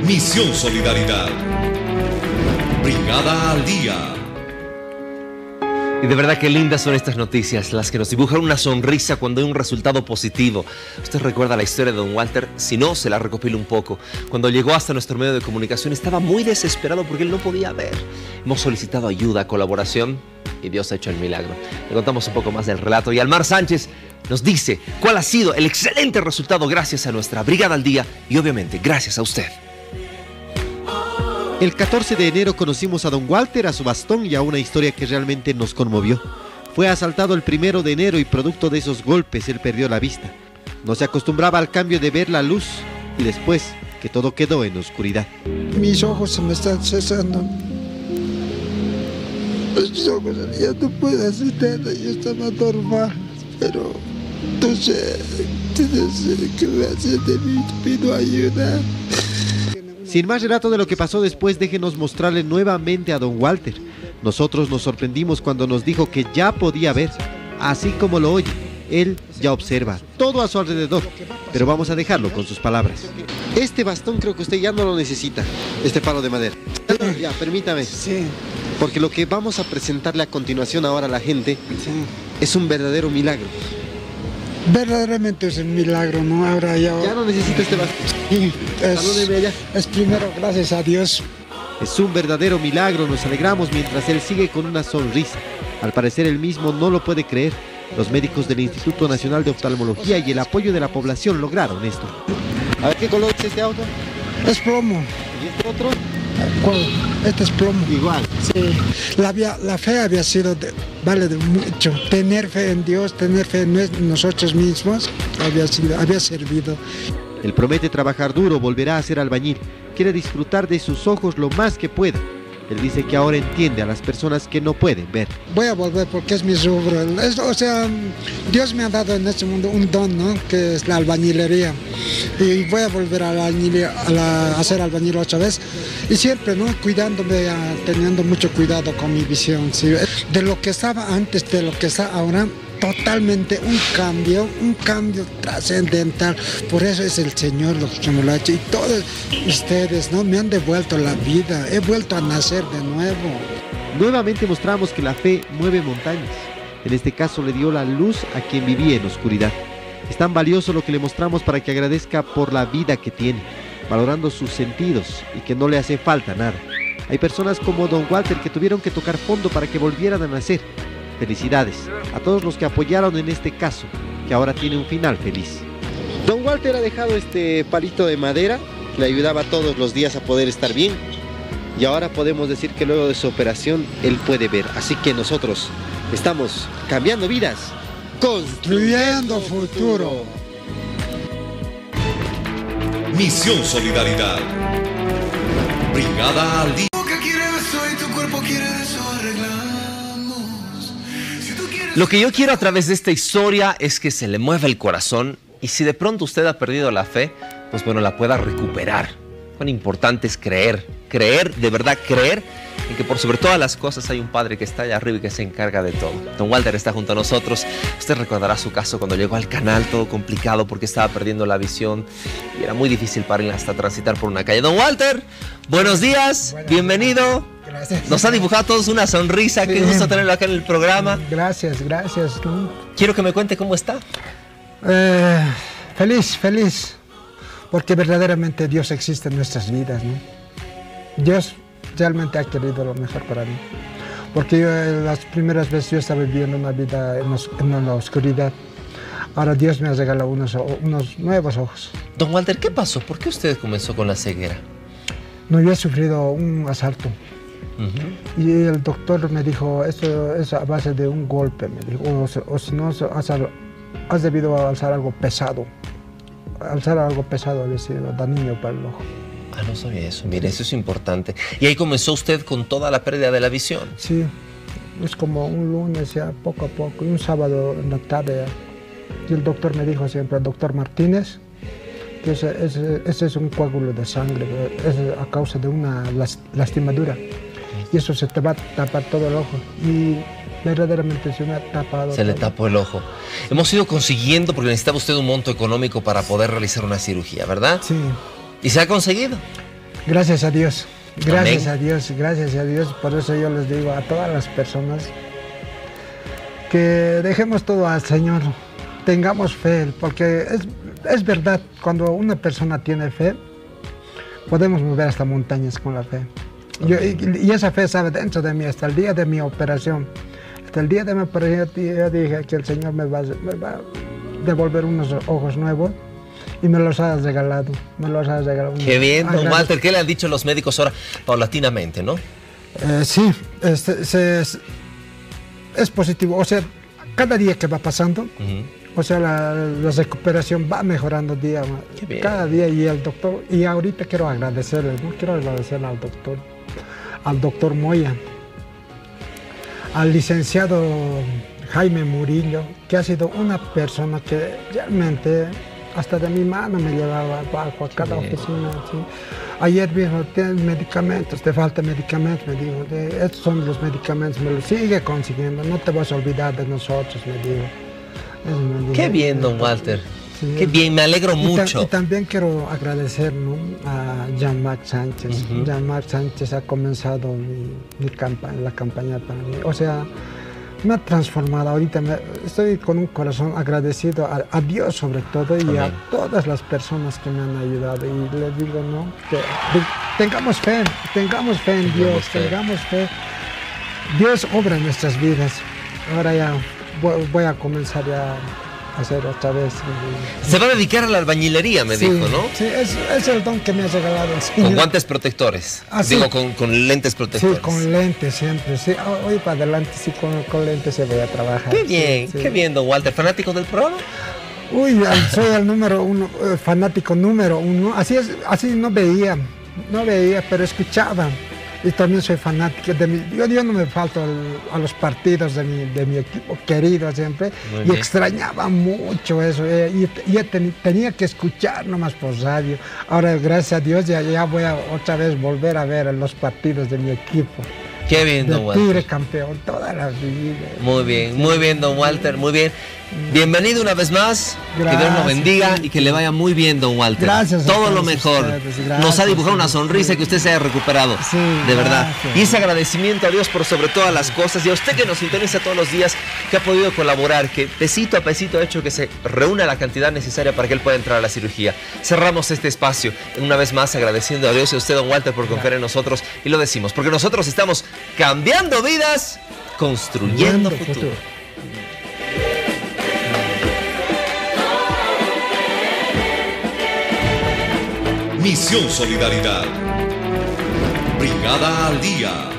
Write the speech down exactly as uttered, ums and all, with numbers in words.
Misión Solidaridad. Brigada al Día. Y de verdad que lindas son estas noticias, las que nos dibujan una sonrisa cuando hay un resultado positivo. Usted recuerda la historia de don Walter, si no, se la recopilo un poco. Cuando llegó hasta nuestro medio de comunicación estaba muy desesperado porque él no podía ver. Hemos solicitado ayuda, colaboración y Dios ha hecho el milagro. Le contamos un poco más del relato y Almar Sánchez nos dice cuál ha sido el excelente resultado gracias a nuestra Brigada al Día y obviamente gracias a usted. El catorce de enero conocimos a don Walter, a su bastón y a una historia que realmente nos conmovió. Fue asaltado el primero de enero y producto de esos golpes él perdió la vista. No se acostumbraba al cambio de ver la luz y después que todo quedó en oscuridad. Mis ojos se me están cesando. Mis ojos ya no puedo hacer nada, yo estaba normal, pero no sé, no sé qué voy a hacer de mí, pido ayuda. Sin más relato de lo que pasó después, déjenos mostrarle nuevamente a don Walter. Nosotros nos sorprendimos cuando nos dijo que ya podía ver, así como lo oye. Él ya observa todo a su alrededor, pero vamos a dejarlo con sus palabras. Este bastón creo que usted ya no lo necesita, este palo de madera. Ya, permítame. Sí. Porque lo que vamos a presentarle a continuación ahora a la gente Sí. es un verdadero milagro. Verdaderamente es un milagro, ¿no? Ahora ya... Ya no necesito este bastón. Sí, Salúdeme allá. es, es primero gracias a Dios. Es un verdadero milagro, nos alegramos mientras él sigue con una sonrisa. Al parecer él mismo no lo puede creer. Los médicos del Instituto Nacional de Oftalmología y el apoyo de la población lograron esto. A ver, ¿qué color es este auto? Es plomo. ¿Y este otro? ¿Cuál? Este es plomo. Igual. Sí. La, había- la fe había sido, de- vale de mucho. Tener fe en Dios, tener fe en nues- nosotros mismos, había, sido, había servido. Él promete trabajar duro, volverá a ser albañil. Quiere disfrutar de sus ojos lo más que pueda. Él dice que ahora entiende a las personas que no pueden ver. Voy a volver porque es mi rubro. Es- o sea, Dios me ha dado en este mundo un don, ¿no? Que es la albañilería. Y voy a volver a, la albañile- a, la- a ser albañil otra vez. Y siempre, ¿no? Cuidándome, ah, teniendo mucho cuidado con mi visión. ¿sí? De lo que estaba antes, de lo que está ahora, totalmente un cambio, un cambio trascendental. Por eso es el Señor lo que me lo ha hecho. Y todos ustedes, ¿no? Me han devuelto la vida. He vuelto a nacer de nuevo. Nuevamente mostramos que la fe mueve montañas. En este caso le dio la luz a quien vivía en oscuridad. Es tan valioso lo que le mostramos para que agradezca por la vida que tiene, valorando sus sentidos y que no le hace falta nada. Hay personas como don Walter que tuvieron que tocar fondo para que volvieran a nacer. Felicidades a todos los que apoyaron en este caso, que ahora tiene un final feliz. Don Walter ha dejado este palito de madera, le ayudaba todos los días a poder estar bien. Y ahora podemos decir que luego de su operación, él puede ver. Así que nosotros estamos cambiando vidas, Construyendo futuro. Misión Solidaridad. Brigada al Día. Lo que yo quiero a través de esta historia es que se le mueva el corazón y si de pronto usted ha perdido la fe, pues bueno, la pueda recuperar. Cuán importante es creer, creer, de verdad creer en que por sobre todas las cosas hay un Padre que está allá arriba y que se encarga de todo. Don Walter está junto a nosotros. Usted recordará su caso cuando llegó al canal, todo complicado porque estaba perdiendo la visión y era muy difícil para él hasta transitar por una calle. Don Walter, buenos días, Buenas bienvenido. Gracias. Nos ha dibujado a todos una sonrisa, Sí. qué gusto tenerlo acá en el programa. Gracias, gracias. Quiero que me cuente cómo está. Eh, feliz, feliz. Porque verdaderamente Dios existe en nuestras vidas, ¿no? Dios realmente ha querido lo mejor para mí. Porque yo, eh, las primeras veces yo estaba viviendo una vida en, os- en la oscuridad. Ahora Dios me ha regalado unos, o- unos nuevos ojos. Don Walter, ¿qué pasó? ¿Por qué usted comenzó con la ceguera? No, yo he sufrido un asalto. Ujú. Y el doctor me dijo, esto es a base de un golpe, me dijo, o, se- o si no, se- has, al- has debido alzar algo pesado. Alzar algo pesado había sido dañino para el ojo. Ah, no sabía eso. Mire, eso es importante. Y ahí comenzó usted con toda la pérdida de la visión. Sí, es como un lunes ya, poco a poco, y un sábado en la tarde. ya. Y el doctor me dijo siempre, el doctor Martínez, que ese, ese- ese es un coágulo de sangre, es a causa de una las- lastimadura. Y eso se te va a tapar todo el ojo. Y verdaderamente se me ha tapado. Se le todo. tapó el ojo. Hemos ido consiguiendo, porque necesitaba usted un monto económico para poder realizar una cirugía, ¿verdad? Sí. ¿Y se ha conseguido? Gracias a Dios, gracias Amén. a Dios, gracias a Dios. Por eso yo les digo a todas las personas que dejemos todo al Señor, tengamos fe, porque es, es verdad, cuando una persona tiene fe, podemos mover hasta montañas con la fe. Yo, y, y esa fe sabe dentro de mí hasta el día de mi operación. Hasta el día de mi operación yo dije que el Señor me va, me va a devolver unos ojos nuevos y me los ha regalado. Me los ha regalado. Qué bien, don Agradezco. Walter. ¿Qué le han dicho los médicos ahora paulatinamente, no? Eh, sí, es, se- es, es positivo. O sea, cada día que va pasando, Ujú. o sea, la, la recuperación va mejorando día, Qué bien. cada día. Y el doctor, y ahorita quiero agradecerle, ¿no? Quiero agradecerle al doctor, al doctor Moya, al licenciado Jaime Murillo, que ha sido una persona que realmente hasta de mi mano me llevaba abajo a cada bien. oficina. ¿Sí? Ayer mismo, tienes medicamentos, te falta medicamentos, me dijo, de- estos son los medicamentos, me los sigue consiguiendo, no te vas a olvidar de nosotros, me dijo. Eso me dijo. Qué bien, don Walter. Sí. Qué bien, me alegro Y ta- mucho. Y, también quiero agradecer, ¿no?, a Jean-Marc Sánchez. Ujú. Jean-Marc Sánchez ha comenzado mi, mi campa- la campaña para mí. O sea, me ha transformado. Ahorita me- estoy con un corazón agradecido a, a Dios sobre todo y Amén. a todas las personas que me han ayudado. Y les digo, ¿no?, que de- tengamos fe, tengamos fe en Tengamos Dios, fe. tengamos fe. Dios obra en nuestras vidas. Ahora ya voy, voy a comenzar ya a hacer otra vez. eh, Se va a dedicar a la albañilería, me Sí, dijo, ¿no? Sí, es, es el don que me ha regalado el Señor. Con guantes protectores. Ah, sí. Digo, con, con lentes Sí, protectores. con lentes siempre. Sí, hoy para adelante sí, con, con lentes se voy a trabajar. Qué sí, bien, sí. qué bien, don Walter. ¿Fanático del programa? Uy, al- soy el número uno, eh, fanático número uno. Así es, así no veía, no veía, pero escuchaba. Y también soy fanático de mi, yo, yo no me falto al- a los partidos de mi, de mi equipo querido siempre. Muy Y bien. extrañaba mucho eso. eh, y y ten- tenía que escuchar nomás por radio. Ahora, gracias a Dios, ya, ya voy a otra vez volver a ver los partidos de mi equipo. Qué bien, don De Walter. Tigre campeón toda la vida. Muy bien, muy bien, don Walter, muy bien. Bienvenido una vez más. que Dios lo Gracias, bendiga sí. y que le vaya muy bien, don Walter. Gracias a Todo lo todos mejor. ustedes, gracias, Nos ha dibujado una sí, sonrisa sí. que usted se haya recuperado. Sí, de verdad. gracias. Y ese agradecimiento a Dios por sobre todas las cosas y a usted que nos sintoniza todos los días, que ha podido colaborar, que pesito a pesito ha hecho que se reúna la cantidad necesaria para que él pueda entrar a la cirugía. Cerramos este espacio una vez más agradeciendo a Dios y a usted, don Walter, por confiar en nosotros. Y lo decimos, porque nosotros estamos cambiando vidas, construyendo Viendo futuro. futuro. Misión Solidaridad. Brigada al día.